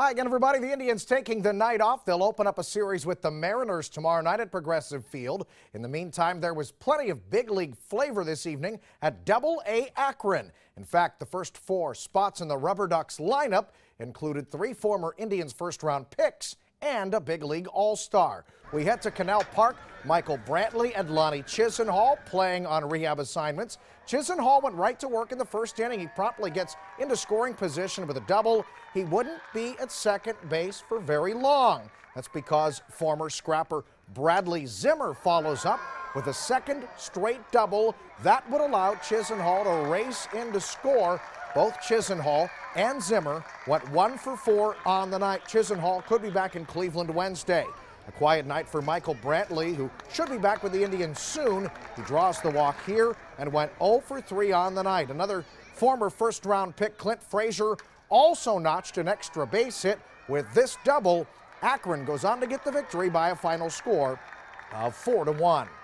Hi again, everybody. The Indians taking the night off. They'll open up a series with the Mariners tomorrow night at Progressive Field. In the meantime, there was plenty of big league flavor this evening at AA Akron. In fact, the first 4 spots in the Rubberducks lineup included 3 former Indians first-round picks and a big league all-star. We head to Canal Park. Michael-Brantley and Lonnie Chisenhall playing on rehab assignments. Chisenhall went right to work in the first inning. He promptly gets into scoring position with a double. He wouldn't be at second base for very long. That's because former scrapper Bradley-Zimmer follows up with a second straight double. That would allow Chisenhall to race in to score. Both Chisenhall and Zimmer went 1 for 4 on the night. Chisenhall could be back in Cleveland Wednesday. A quiet night for Michael-Brantley, who should be back with the Indians soon. He draws the walk here and went 0 for 3 on the night. Another former first-round pick, Clint-Frazier, also notched an extra base hit with this double. Akron goes on to get the victory by a final score of 4-1.